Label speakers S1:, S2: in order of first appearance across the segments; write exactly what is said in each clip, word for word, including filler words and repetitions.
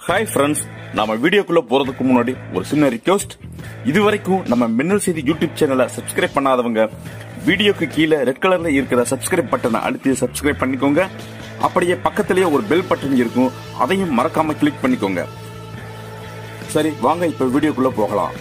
S1: Hi friends, நம்ம வீடியோக்குள்ள போறதுக்கு முன்னாடி ஒரு சின்ன ரிக்வெஸ்ட். இதுவரைக்கும் நம்ம மின்னல் செய்தி யூடியூப் சேனலை சப்ஸ்கிரைப் பண்ணாதவங்க வீடியோக்கு கீழே ரெட் கலர்ல இருக்கிற சப்ஸ்கிரைப் பட்டனை அழுத்தி சப்ஸ்கிரைப் பண்ணிக்கோங்க. அப்படியே பக்கத்திலேயே ஒரு பெல் பட்டன் இருக்கும், அதையும் மறக்காம கிளிக் பண்ணிக்கோங்க. சரி வாங்க இப்ப வீடியோக்குள்ள போகலாம்.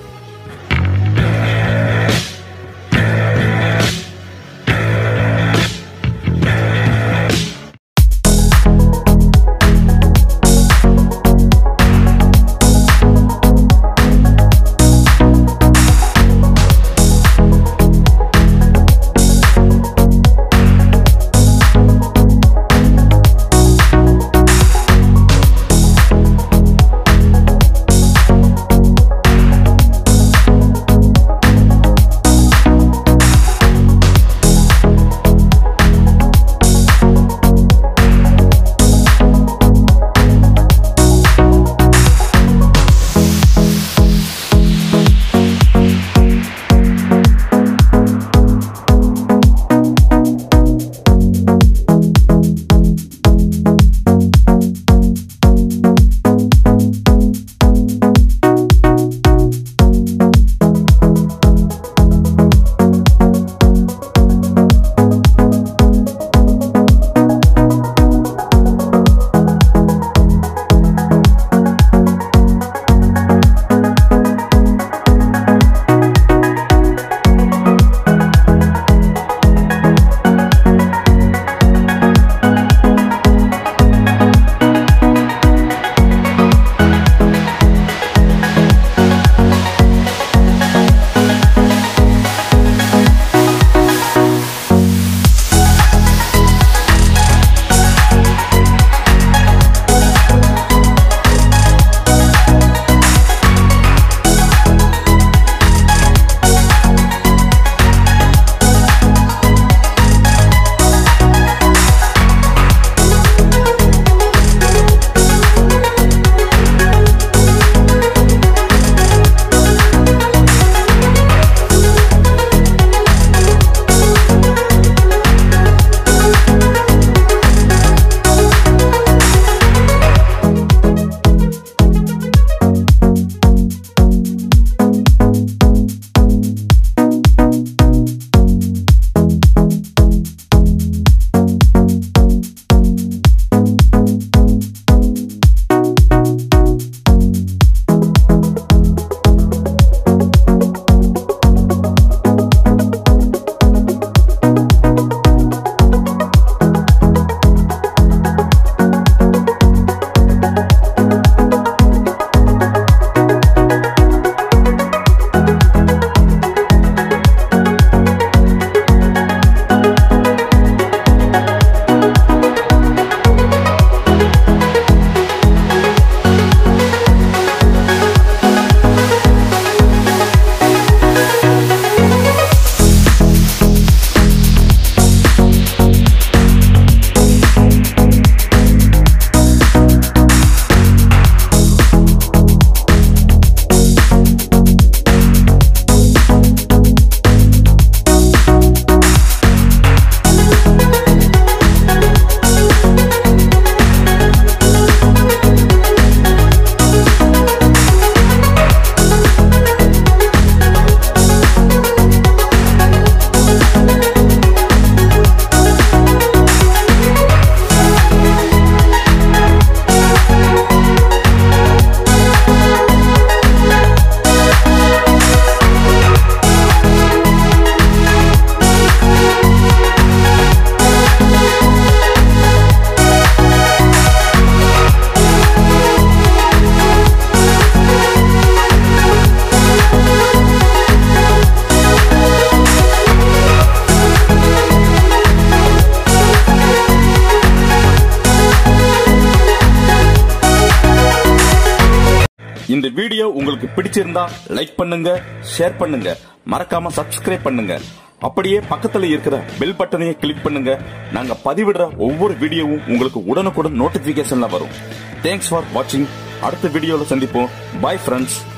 S1: இந்த வீடியோ உங்களுக்கு பிடிச்சிருந்தா லைக் பண்ணுங்க, ஷேர் பண்ணுங்க, மறக்காம சப்ஸ்கிரைப் பண்ணுங்க. அப்படியே பக்கத்துல இருக்கிற பெல் பட்டனையும் கிளிக் பண்ணுங்க. நாங்க பதிவிடுற ஒவ்வொரு வீடியோவும் உங்களுக்கு உடனுக்குடன் நோட்டிபிகேஷன்ல வரும். தேங்க்ஸ் ஃபார் வாட்சிங். அடுத்த வீடியோல சந்திப்போம். Bye friends.